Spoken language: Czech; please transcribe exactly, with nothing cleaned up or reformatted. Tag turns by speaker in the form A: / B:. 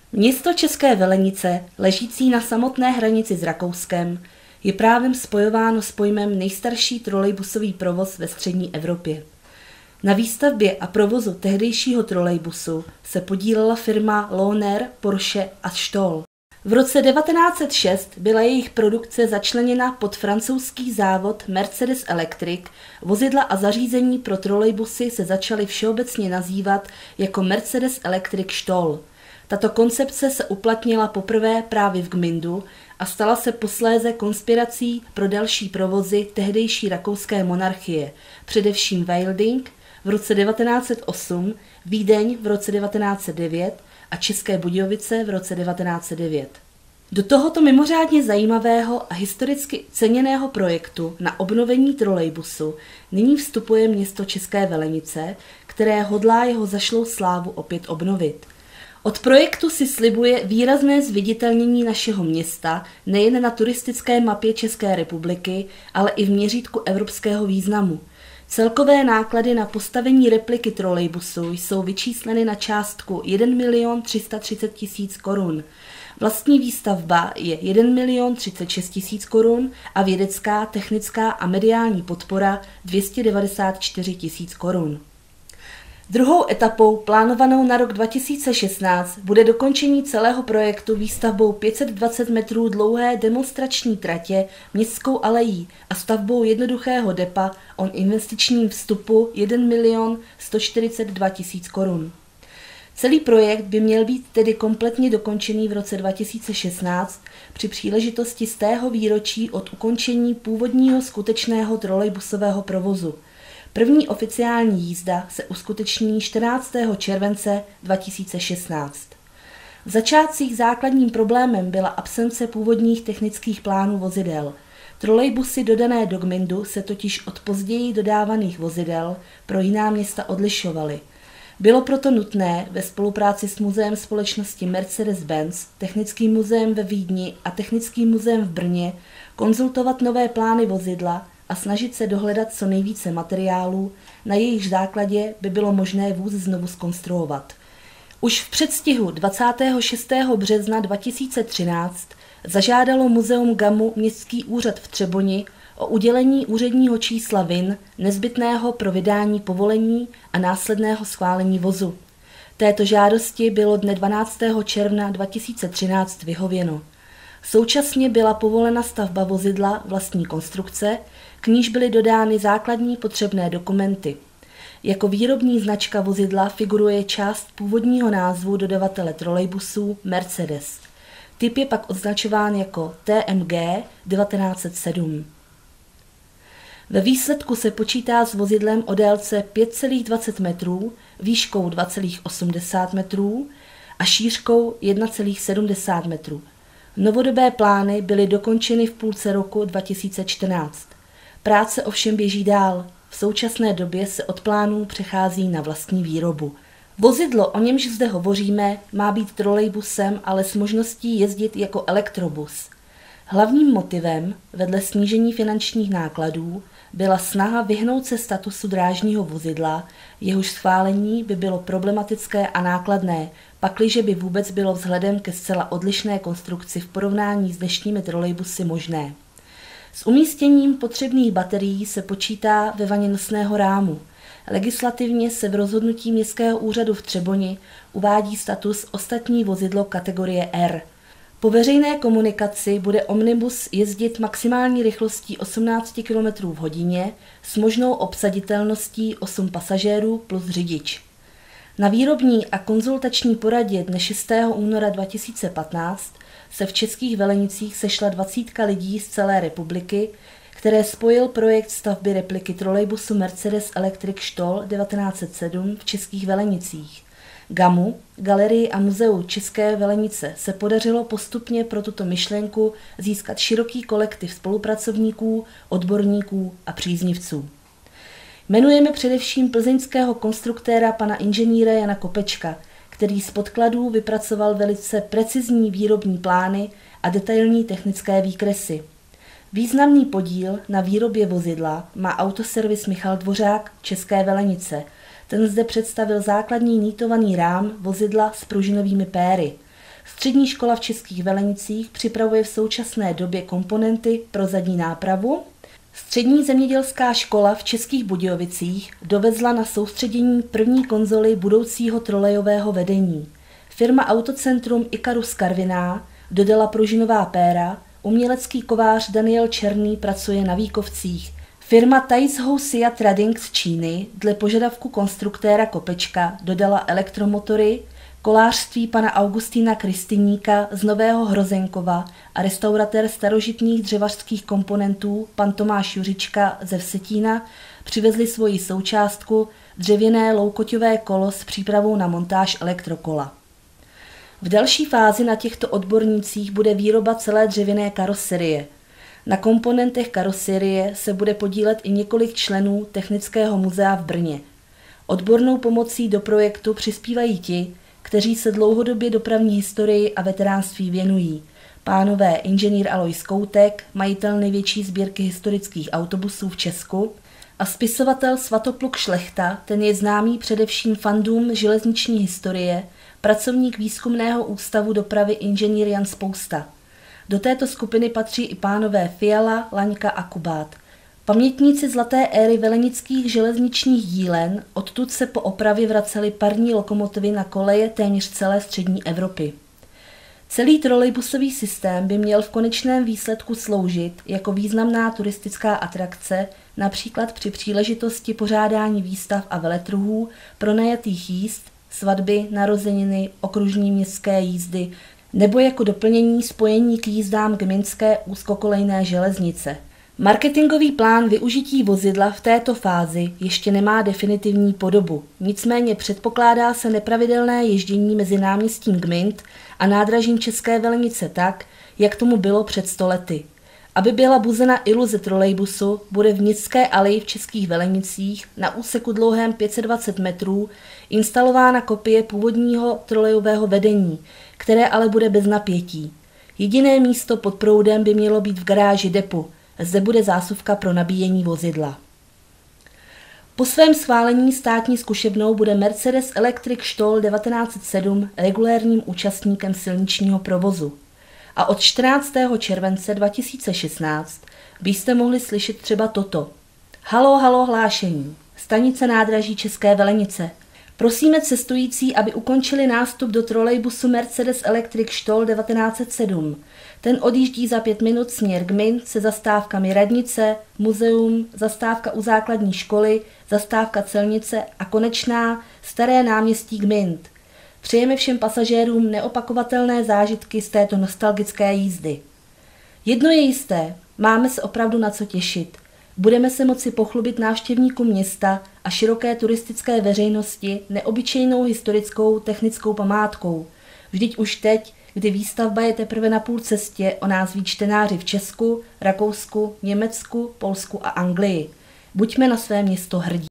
A: Město České Velenice, ležící na samotné hranici s Rakouskem, je právem spojováno s pojmem nejstarší trolejbusový provoz ve střední Evropě. Na výstavbě a provozu tehdejšího trolejbusu se podílela firma Lohner, Porsche a Stoll. V roce devatenáct set šest byla jejich produkce začleněna pod francouzský závod Mercedes Electric. Vozidla a zařízení pro trolejbusy se začaly všeobecně nazývat jako Mercedes Electric Stoll. Tato koncepce se uplatnila poprvé právě v Gmyndu a stala se posléze konspirací pro další provozy tehdejší rakouské monarchie, především Weilding v roce devatenáct set osm, Vídeň v roce devatenáct set devět a České Budějovice v roce devatenáct set devět. Do tohoto mimořádně zajímavého a historicky ceněného projektu na obnovení trolejbusu nyní vstupuje město České Velenice, které hodlá jeho zašlou slávu opět obnovit. Od projektu si slibuje výrazné zviditelnění našeho města nejen na turistické mapě České republiky, ale i v měřítku evropského významu. Celkové náklady na postavení repliky trolejbusu jsou vyčísleny na částku jeden milion tři sta třicet tisíc korun. Vlastní výstavba je jeden milion třicet šest tisíc korun a vědecká, technická a mediální podpora dvě stě devadesát čtyři tisíc korun. Druhou etapou, plánovanou na rok dva tisíce šestnáct, bude dokončení celého projektu výstavbou pět set dvacet metrů dlouhé demonstrační tratě městskou alejí a stavbou jednoduchého depa o investičním vstupu jeden milion sto čtyřicet dva tisíc korun. Celý projekt by měl být tedy kompletně dokončený v roce dva tisíce šestnáct při příležitosti stého výročí od ukončení původního skutečného trolejbusového provozu. První oficiální jízda se uskuteční čtrnáctého července dva tisíce šestnáct. V začátcích základním problémem byla absence původních technických plánů vozidel. Trolejbusy dodané do Gmyndu se totiž od později dodávaných vozidel pro jiná města odlišovaly. Bylo proto nutné ve spolupráci s muzeem společnosti Mercedes-Benz, Technickým muzeem ve Vídni a Technickým muzeem v Brně konzultovat nové plány vozidla a snažit se dohledat co nejvíce materiálů, na jejichž základě by bylo možné vůz znovu zkonstruovat. Už v předstihu dvacátého šestého března dva tisíce třináct zažádalo muzeum GAMU Městský úřad v Třeboni o udělení úředního čísla V I N nezbytného pro vydání povolení a následného schválení vozu. Této žádosti bylo dne dvanáctého června dva tisíce třináct vyhověno. Současně byla povolena stavba vozidla vlastní konstrukce, k níž byly dodány základní potřebné dokumenty. Jako výrobní značka vozidla figuruje část původního názvu dodavatele trolejbusů Mercedes. Typ je pak označován jako T M G devatenáct set sedm. Ve výsledku se počítá s vozidlem o délce pět celých dvacet metrů, výškou dva celých osmdesát metrů a šířkou jedna celých sedmdesát metrů. Novodobé plány byly dokončeny v půlce roku dva tisíce čtrnáct. Práce ovšem běží dál. V současné době se od plánů přechází na vlastní výrobu. Vozidlo, o němž zde hovoříme, má být trolejbusem, ale s možností jezdit jako elektrobus. Hlavním motivem, vedle snížení finančních nákladů, byla snaha vyhnout se statusu drážního vozidla, jehož schválení by bylo problematické a nákladné, pakliže by vůbec bylo vzhledem ke zcela odlišné konstrukci v porovnání s dnešními trolejbusy možné. S umístěním potřebných baterií se počítá ve vaně nosného rámu. Legislativně se v rozhodnutí Městského úřadu v Třeboni uvádí status ostatní vozidlo kategorie R. Po veřejné komunikaci bude omnibus jezdit maximální rychlostí osmnáct kilometrů v hodině s možnou obsaditelností osm pasažérů plus řidič. Na výrobní a konzultační poradě dne šestého února dva tisíce patnáct se v Českých Velenicích sešla dvacítka lidí z celé republiky, které spojil projekt stavby repliky trolejbusu Mercedes Electric Stoll devatenáct set sedm v Českých Velenicích. GAMU, Galerii a muzeu České Velenice se podařilo postupně pro tuto myšlenku získat široký kolektiv spolupracovníků, odborníků a příznivců. Jmenujeme především plzeňského konstruktéra pana inženýra Jana Kopečka, který z podkladů vypracoval velice precizní výrobní plány a detailní technické výkresy. Významný podíl na výrobě vozidla má autoservis Michal Dvořák České Velenice. Ten zde představil základní nýtovaný rám vozidla s pružinovými péry. Střední škola v Českých Velenicích připravuje v současné době komponenty pro zadní nápravu. Střední zemědělská škola v Českých Budějovicích dovezla na soustředění první konzoly budoucího trolejového vedení. Firma Autocentrum Ikarus Karviná dodala pružinová péra, umělecký kovář Daniel Černý pracuje na výkovcích. Firma Taizhou Sia Trading z Číny dle požadavku konstruktéra Kopečka dodala elektromotory, kolářství pana Augustína Kristyníka z Nového Hrozenkova a restauratér starožitných dřevařských komponentů pan Tomáš Juřička ze Vsetína přivezli svoji součástku dřevěné loukoťové kolo s přípravou na montáž elektrokola. V další fázi na těchto odbornících bude výroba celé dřevěné karoserie. Na komponentech karoserie se bude podílet i několik členů Technického muzea v Brně. Odbornou pomocí do projektu přispívají ti, kteří se dlouhodobě dopravní historii a veteránství věnují. Pánové inženýr Alois Koutek, majitel největší sbírky historických autobusů v Česku, a spisovatel Svatopluk Šlechta, ten je známý především fandům železniční historie, pracovník Výzkumného ústavu dopravy inženýr Jan Spousta. Do této skupiny patří i pánové Fiala, Laňka a Kubát. Pamětníci zlaté éry velenických železničních dílen, odtud se po opravě vracely parní lokomotivy na koleje téměř celé střední Evropy. Celý trolejbusový systém by měl v konečném výsledku sloužit jako významná turistická atrakce, například při příležitosti pořádání výstav a veletrhů, pronajatých jízd, svatby, narozeniny, okružní městské jízdy nebo jako doplnění spojení k jízdám gminské úzkokolejné železnice. Marketingový plán využití vozidla v této fázi ještě nemá definitivní podobu, nicméně předpokládá se nepravidelné ježdění mezi náměstím Gmint a nádražím České Velenice tak, jak tomu bylo před sto lety. Aby byla buzena iluze trolejbusu, bude v Městské aleji v Českých Velenicích na úseku dlouhém pět set dvacet metrů instalována kopie původního trolejového vedení, které ale bude bez napětí. Jediné místo pod proudem by mělo být v garáži depu. Zde bude zásuvka pro nabíjení vozidla. Po svém schválení státní zkušebnou bude Mercedes Electric Stoll devatenáct set sedm regulérním účastníkem silničního provozu. A od čtrnáctého července dva tisíce šestnáct byste mohli slyšet třeba toto. Halo, halo, hlášení. Stanice nádraží České Velenice. Prosíme cestující, aby ukončili nástup do trolejbusu Mercedes Electric Stoll devatenáct set sedm. Ten odjíždí za pět minut směr Gmint se zastávkami radnice, muzeum, zastávka u základní školy, zastávka celnice a konečná Staré náměstí Gmint. Přejeme všem pasažérům neopakovatelné zážitky z této nostalgické jízdy. Jedno je jisté, máme se opravdu na co těšit. Budeme se moci pochlubit návštěvníkům města a široké turistické veřejnosti neobyčejnou historickou technickou památkou. Vždyť už teď, kdy výstavba je teprve na půl cestě, o nás ví čtenáři v Česku, Rakousku, Německu, Polsku a Anglii. Buďme na své město hrdí.